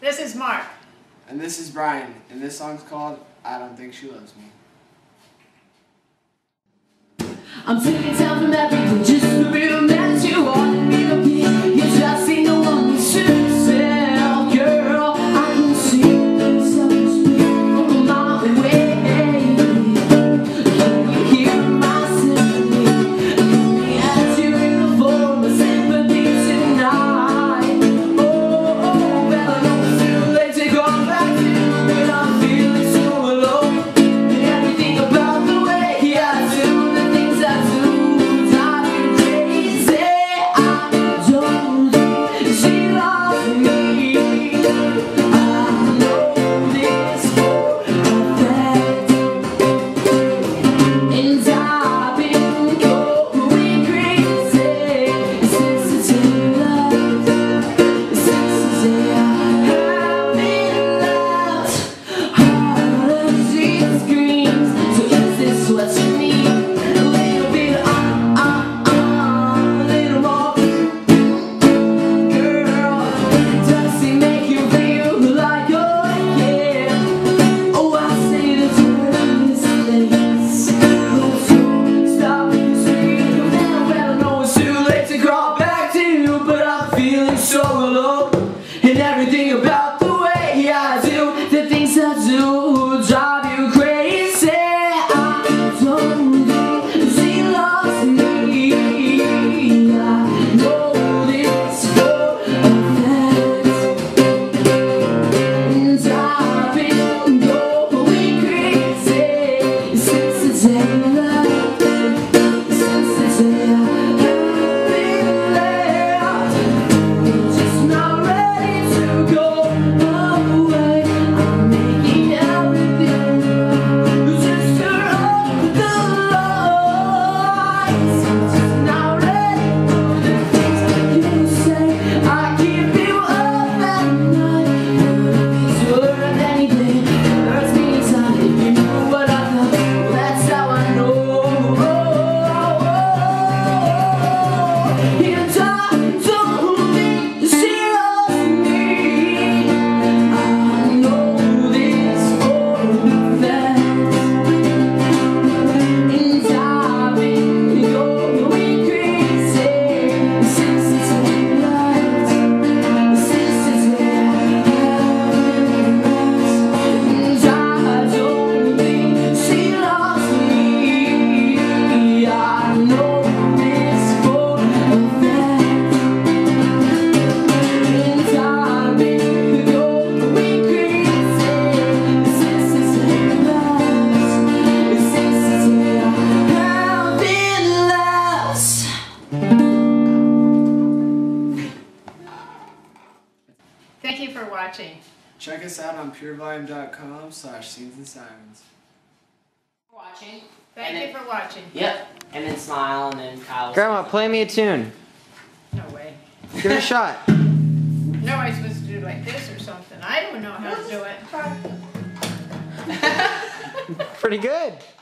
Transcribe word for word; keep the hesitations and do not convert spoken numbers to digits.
This is Mark. And this is Brian, and this song's called I Don't Think She Loves Me. I'm taking time from everything just to real that you are me okay. You just ain't the one who should sell, girl. I can see something sweet on my way. Can you hear my sympathy? Let me ask you in the form of sympathy tonight. Oh, oh, well I know it's too late to go back to, but I'm feeling so alone. And everything about the way I do. So alone, and everything about the way I do, the things I do drive you crazy. I don't think she loves me. I know this for a fact, and I've been going crazy since the day I left, since the day I Thank you for watching. Check us out on pure volume dot com slash Scenes and Sirens. Watching. Thank and you then, for watching. Yep. And then smile, and then Kyle. Grandma, play me a tune. No way. Give it a shot. No, I'm supposed to do like this or something. I don't know how to do it. Pretty good.